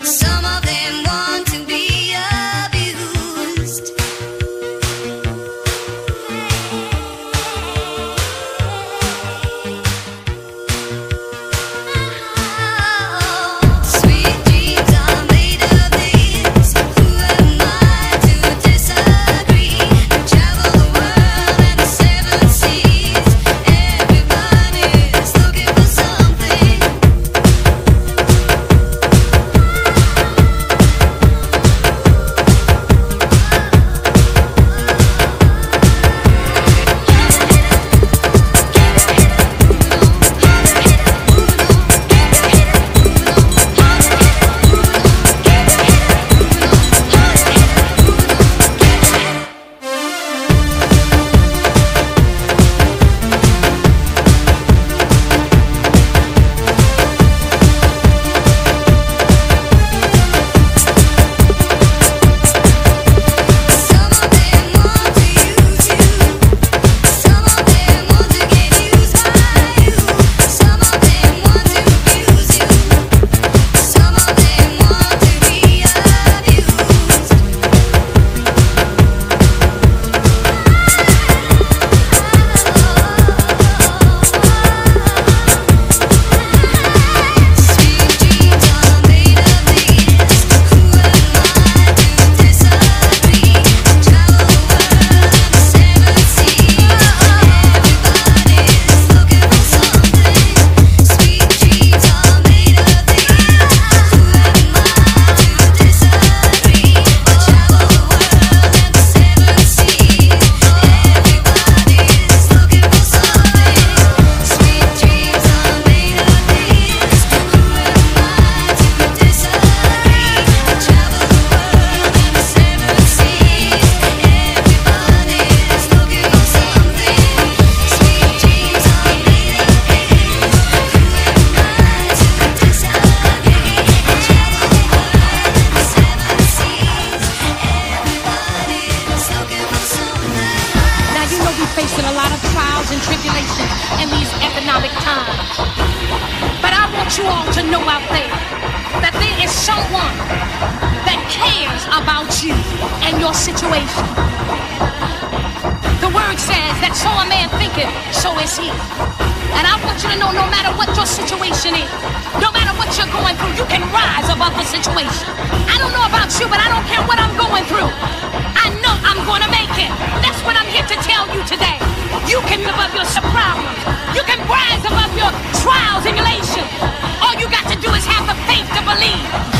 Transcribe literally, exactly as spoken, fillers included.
want you all to know out there that there is someone that cares about you and your situation. The word says that so a man thinketh, so is he. And I want you to know, no matter what your situation is, no matter what you're going through, you can rise above the situation. I don't know about you, but I don't care what I'm going through. I know I'm going to make it. That's what I'm here to tell you today. You can live above your problems. You can rise above your trials and tribulations. All you got to do is have the faith to believe